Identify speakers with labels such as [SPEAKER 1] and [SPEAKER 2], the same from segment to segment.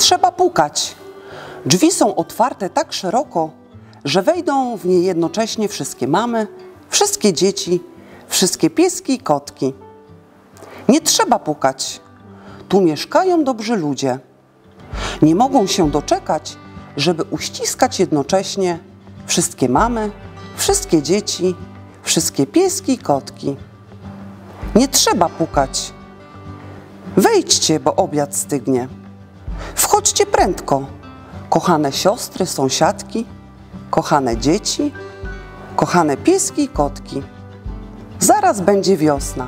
[SPEAKER 1] trzeba pukać. Drzwi są otwarte tak szeroko, że wejdą w nie jednocześnie wszystkie mamy, wszystkie dzieci, wszystkie pieski i kotki. Nie trzeba pukać. Tu mieszkają dobrzy ludzie. Nie mogą się doczekać, żeby uściskać jednocześnie wszystkie mamy, wszystkie dzieci, wszystkie pieski i kotki. Nie trzeba pukać. Wejdźcie, bo obiad stygnie. Wchodźcie prędko, kochane siostry, sąsiadki, kochane dzieci, kochane pieski i kotki. Zaraz będzie wiosna.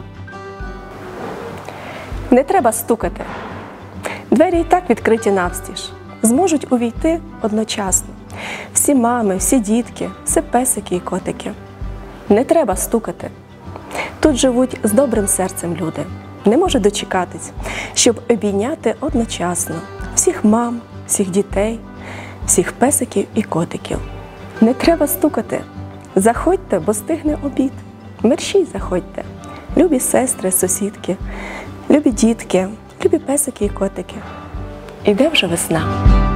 [SPEAKER 2] Не треба стукати. Двері і так відкриті навстіж. Зможуть увійти одночасно. Всі мами, всі дітки, всі песики і котики. Не треба стукати. Тут живуть з добрим серцем люди. Не можуть дочекатись, щоб обійняти одночасно всіх мам, всіх дітей, всіх песиків і котиків. Не треба стукати. Заходьте, бо стигне обід. Мерщій заходьте. Любі сестри, сусідки, любі дітки, любі песики і котики. Іде вже весна.